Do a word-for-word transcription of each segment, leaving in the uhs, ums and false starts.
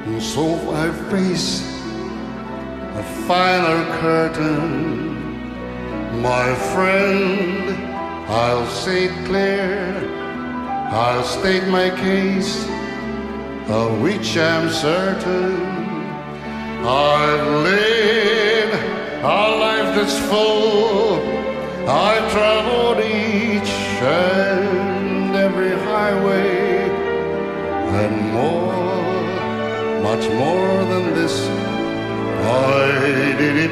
So I face a final curtain. My friend, I'll say it clear, I'll state my case, of which I'm certain. I've lived a life that's full, I've traveled each and every highway, and more, much more than this, I did it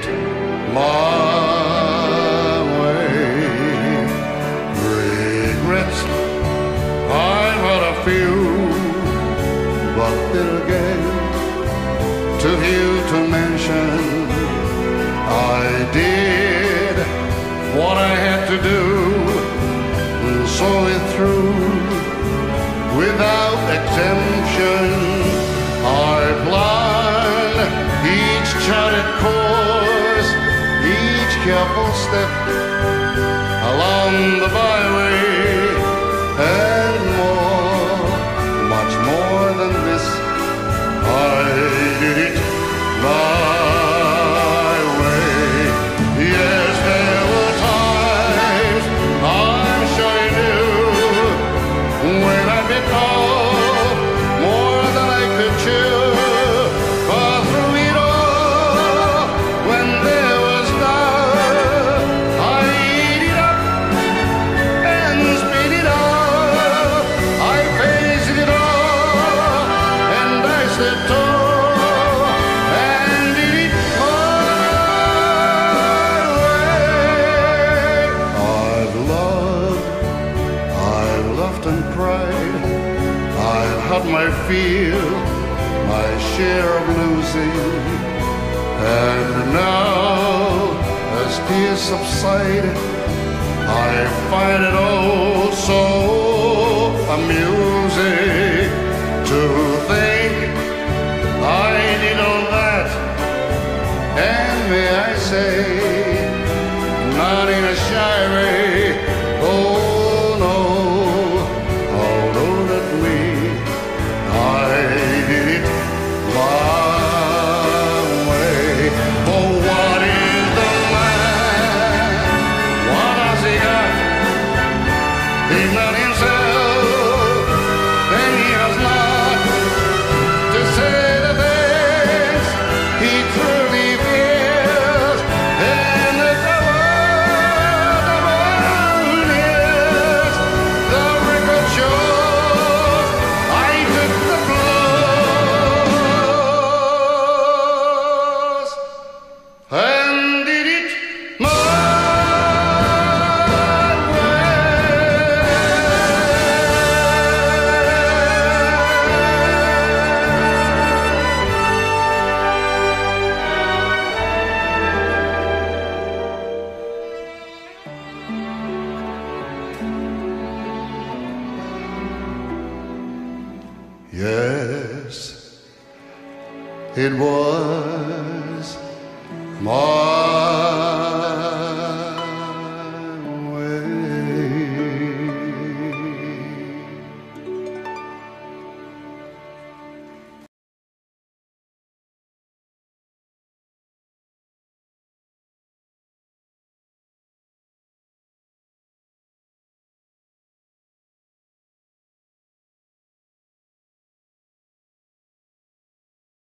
my way. Regrets, I've had a few, but then again, too few to mention. I did what I had to do, and saw it through without exemption. I planned each charted course, each careful step along the byway, and more, much more than this, I did it my way. Yes, there were times, I'm sure you knew, when I bit off more than I could chew. But through it all, when there was doubt, I eat it up and spit it out. I faced it all, and I said, and cried. I've had my fill, my share of losing, and now, as tears subside, I find it all so amusing to think I did all that, and may I say, not in a shy way. Oh, yes, it was my